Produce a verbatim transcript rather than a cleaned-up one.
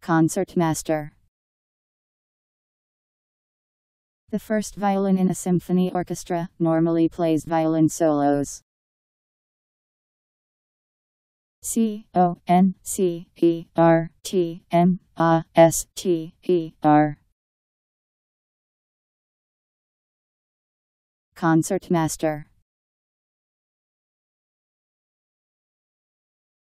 Concertmaster. The first violin in a symphony orchestra normally plays violin solos. C O N C E R T M A S T E R. Concertmaster.